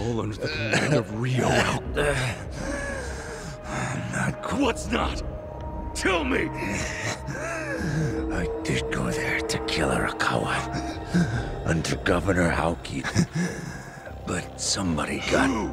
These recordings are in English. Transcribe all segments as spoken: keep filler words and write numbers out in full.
All under the command of Rio. I'm not going. What's not? Tell me! I did go there to kill Arakawa under Governor Haoki, but somebody got. Who?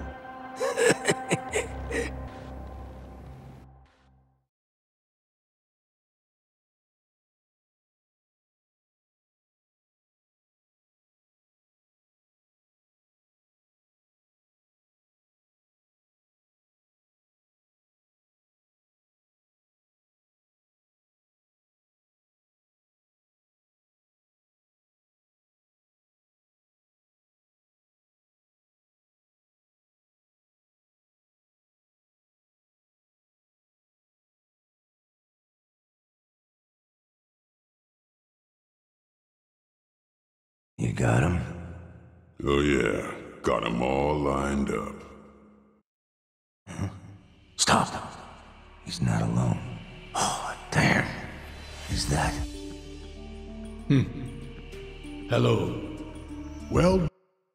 You got him? Oh yeah, got them all lined up. Huh? Stop! He's not alone. Oh, damn. Who's that? Hmm. Hello. Well...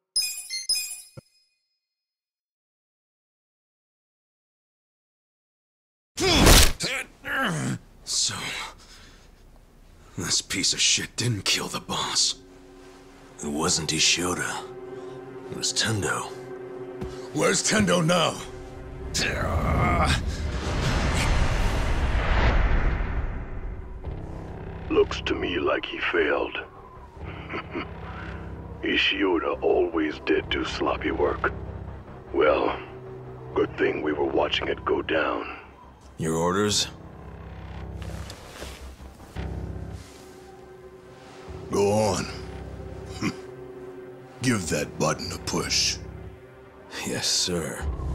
So... this piece of shit didn't kill the boss. It wasn't Ishiota. It was Tendo. Where's Tendo now? Looks to me like he failed. Ishiota always did do sloppy work. Well, good thing we were watching it go down. Your orders? Go on. Give that button a push. Yes, sir.